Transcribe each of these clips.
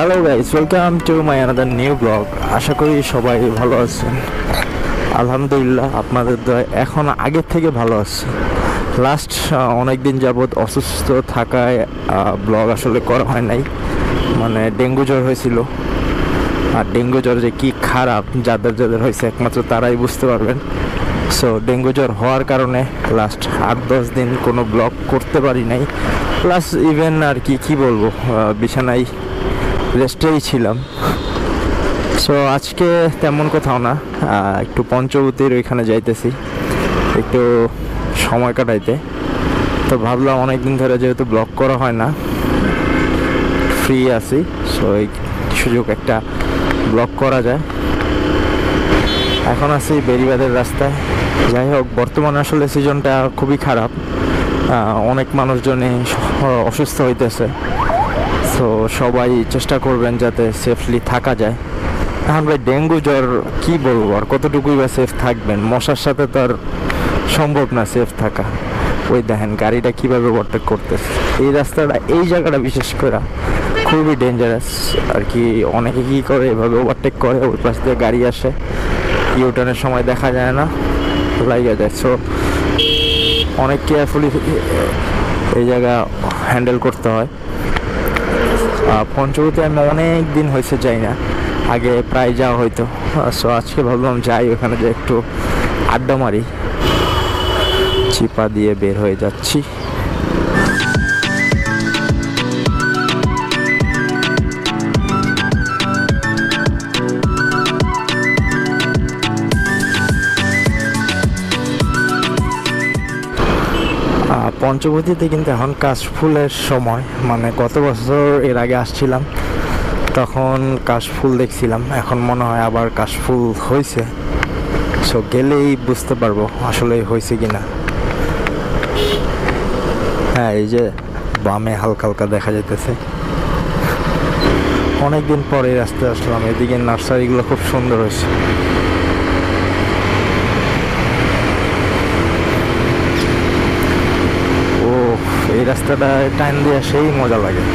Hello guys, welcome to my another new blog. আশা করি সবাই ভালো আছেন। আলহামদুলিল্লাহ, আপনাদের দয় এখন আগের থেকে ভালো আছে। লাস্ট অনেক দিন যাবৎ অসুস্থ থাকায় ব্লগ আসলে করা হয় নাই। মানে ডেঙ্গু জ্বর হয়েছিল, আর ডেঙ্গু জ্বর যে কী খারাপ যাদের যাদের হয়েছে একমাত্র তারাই বুঝতে পারবেন। সো ডেঙ্গু জ্বর হওয়ার কারণে লাস্ট 8-10 দিন কোনো ব্লগ করতে পারি নাই। প্লাস ইভেন আর কি বলবো, বিছানায় রেস্টেই ছিলাম। সো আজকে তেমন কোথাও না, একটু পঞ্চবতীর ওইখানে যাইতেছি একটু সময় কাটাইতে। তো ভাবলাম অনেক দিন ধরে যেহেতু ব্লগ করা হয় না, ফ্রি আছি, সো এই সুযোগ একটা ব্লগ করা যায়। এখন আছি বেরিবাদের রাস্তায়। যাই হোক, বর্তমানে আসলে সিজনটা খুবই খারাপ, অনেক মানুষজনই অসুস্থ হইতেছে। সো সবাই চেষ্টা করবেন যাতে সেফলি থাকা যায়। এখন ভাই ডেঙ্গু জ্বর কী বলবো, আর কতটুকুই বা সেফ থাকবেন, মশার সাথে তো আর সম্ভব না সেফ থাকা। ওই দেখেন গাড়িটা কীভাবে ওভারটেক করতেছে। এই রাস্তাটা, এই জায়গাটা বিশেষ করে খুবই ডেঞ্জারাস আর কি। অনেকে কী করে এভাবে ওভারটেক করে, ওই পাশ দিয়ে গাড়ি আসে, ইউটার্নের সময় দেখা যায় না, লাগিয়ে যায়। সো অনেক কেয়ারফুলি এই জায়গা হ্যান্ডেল করতে হয়। পঞ্চবতী আমি অনেক দিন হয়েছে যাই না, আগে প্রায় যাওয়া হয়তো। সো আজকে ভাবলাম যাই ওখানে, যে একটু আড্ডা মারি। চিপা দিয়ে বের হয়ে যাচ্ছি। পঞ্চবতীতে কিন্তু এখন কাশফুলের সময়। মানে গত বছর এর আগে আসছিলাম, তখন কাশফুল দেখছিলাম, এখন মনে হয় আবার কাশফুল হয়েছে। সো গেলেই বুঝতে পারবো আসলে হয়েছে কি না। হ্যাঁ, এই যে বামে হালকা হালকা দেখা যাইতেছে। অনেকদিন পরে এই রাস্তায় আসলাম, এদিকে নার্সারিগুলো খুব সুন্দর হয়েছে। এই রাস্তাটা টাইম দিয়ে সেই মজা লাগে।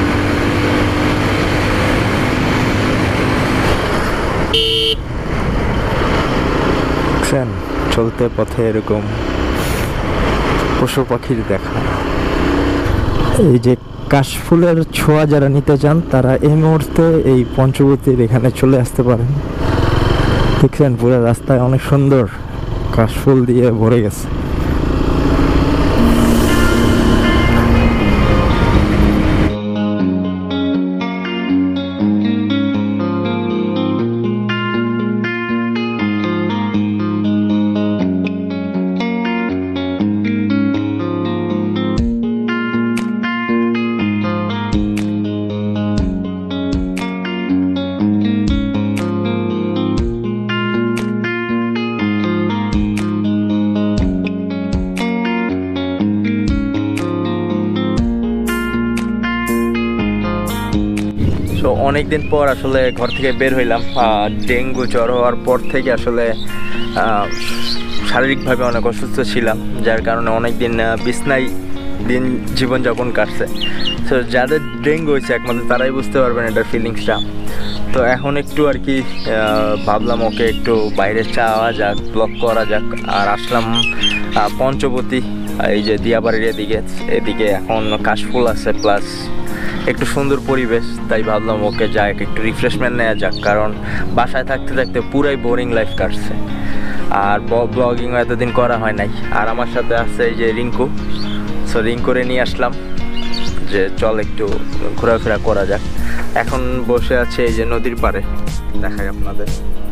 চলতে পথে এরকম পশু পাখির দেখা। এই যে কাশফুলের ছোঁয়া যারা নিতে চান, তারা এই মুহূর্তে এই পঞ্চবতীর এখানে চলে আসতে পারেন। দেখছেন পুরো রাস্তায় অনেক সুন্দর কাশফুল দিয়ে ভরে গেছে। তো অনেকদিন পর আসলে ঘর থেকে বের হইলাম। ডেঙ্গু জ্বর হওয়ার পর থেকে আসলে শারীরিকভাবে অনেক অসুস্থ ছিলাম, যার কারণে অনেক দিন বিছনায় জীবনযাপন কাটছে। তো যাদের ডেঙ্গু হয়েছে একমাত্র তারাই বুঝতে পারবেন এটার ফিলিংসটা। তো এখন একটু আর কি ভাবলাম ওকে একটু বাইরে যাওয়া যাক, ব্লগ করা যাক। আর আসলাম পঞ্চবতী, এই যে দিয়াবাড়ির এদিকে এখন কাশফুল আছে, প্লাস একটু সুন্দর পরিবেশ। তাই ভাবলাম ওকে যাক, একটু রিফ্রেশমেন্ট নেওয়া যাক, কারণ বাসায় থাকতে থাকতে পুরাই বোরিং লাইফ কাটছে, আর ব্লগিং এতদিন করা হয় নাই। আর আমার সাথে আছে এই যে রিঙ্কু। সো রিঙ্কুরে নিয়ে আসলাম যে চল একটু ঘোরাফেরা করা যাক। এখন বসে আছে এই যে নদীর পাড়ে, দেখাই আপনাদের।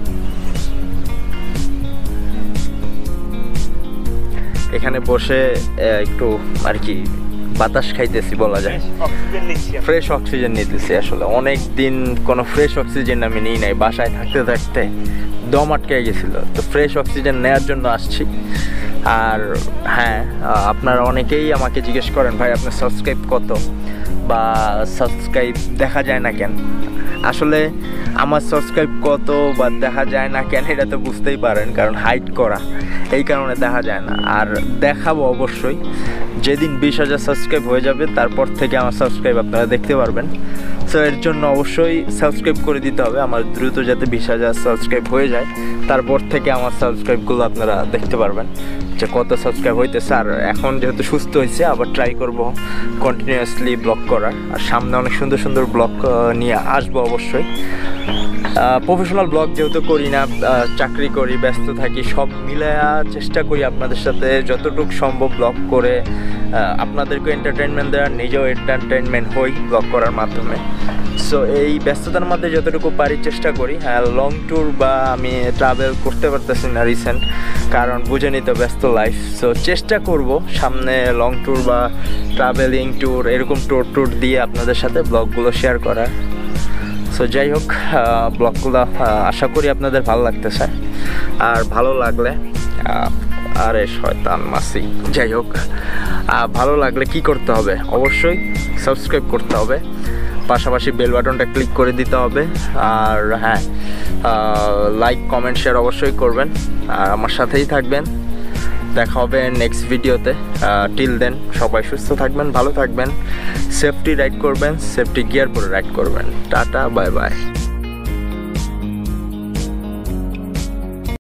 এখানে বসে একটু আর কি বাতাস খাইতেছি বলা যায়, ফ্রেশ অক্সিজেন নিতেছি। আসলে অনেক দিন কোনো ফ্রেশ অক্সিজেন আমি নিই নাই, বাসায় থাকতে থাকতে দম আটকে গেছিল। তো ফ্রেশ অক্সিজেন নেওয়ার জন্য আসছি। আর হ্যাঁ, আপনারা অনেকেই আমাকে জিজ্ঞেস করেন, ভাই আপনার সাবস্ক্রাইব কত, বা সাবস্ক্রাইব দেখা যায় না কেন। আসলে আমার সাবস্ক্রাইব কত বা দেখা যায় না কেন, এটা তো বুঝতেই পারেন, কারণ হাইড করা, এই কারণে দেখা যায় না। আর দেখাবো অবশ্যই, যেদিন 20,000 সাবস্ক্রাইব হয়ে যাবে তারপর থেকে আমার সাবস্ক্রাইব আপনারা দেখতে পারবেন। সো এর জন্য অবশ্যই সাবস্ক্রাইব করে দিতে হবে আমার দ্রুত, যাতে 20,000 সাবস্ক্রাইব হয়ে যায়। তারপর থেকে আমার সাবস্ক্রাইবগুলো আপনারা দেখতে পারবেন যে কত সাবস্ক্রাইব হইতেছে। আর এখন যেহেতু সুস্থ হয়েছে, আবার ট্রাই করব কন্টিনিউয়াসলি ব্লগ করার। আর সামনে অনেক সুন্দর সুন্দর ব্লগ নিয়ে আসবো অবশ্যই। প্রফেশনাল ব্লগ যেহেতু করি না, চাকরি করি, ব্যস্ত থাকি, সব মিলায়া চেষ্টা করি আপনাদের সাথে যতটুকু সম্ভব ব্লগ করে আপনাদেরকে এন্টারটেনমেন্ট দেওয়ার, নিজেও এন্টারটেনমেন্ট হই ব্লগ করার মাধ্যমে। সো এই ব্যস্ততার মধ্যে যতটুকু পারি চেষ্টা করি। হ্যাঁ, লং ট্যুর বা আমি ট্রাভেল করতে পারতেছি না রিসেন্ট, কারণ বুঝেনি তো ব্যস্ত লাইফ। সো চেষ্টা করব সামনে লং ট্যুর বা ট্রাভেলিং ট্যুর, এরকম ট্যুর দিয়ে আপনাদের সাথে ব্লগগুলো শেয়ার করার। সো যাই হোক, ব্লগগুলো আশা করি আপনাদের ভালো লাগতেছে। আর ভালো লাগলে, আরে শয়তান মাসি, যাই হোক, ভালো লাগলে কি করতে হবে? অবশ্যই সাবস্ক্রাইব করতে হবে, পাশাপাশি বেল বাটনটা ক্লিক করে দিতে হবে। আর হ্যাঁ, লাইক, কমেন্ট, শেয়ার অবশ্যই করবেন। আর আমার সাথেই থাকবেন। দেখা হবে নেক্সট ভিডিওতে। টিল দেন সবাই সুস্থ থাকবেন, ভালো থাকবেন, সেফটি রাইড করবেন, সেফটি গিয়ার পরে রাইড করবেন। Tata, bye by.